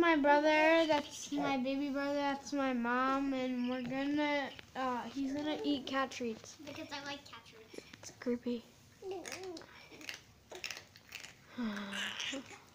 my brother. That's my baby brother. That's my mom, and we're gonna. He's gonna eat cat treats. Because I like cat treats. It's creepy.